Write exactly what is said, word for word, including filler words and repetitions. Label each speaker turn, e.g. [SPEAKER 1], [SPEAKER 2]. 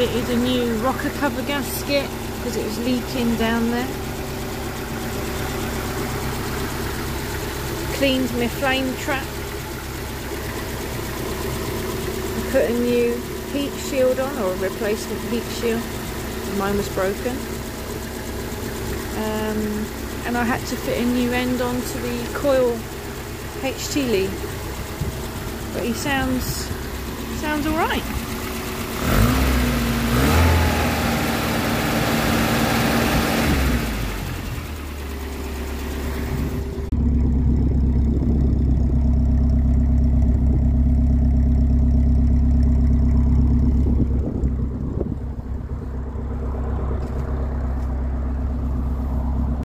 [SPEAKER 1] fitted a new rocker cover gasket because it was leaking down there. Cleaned my flame trap. I put a new heat shield on, or a replacement heat shield. Mine was broken. Um, and I had to fit a new end onto the coil H T lead. But he sounds, sounds alright.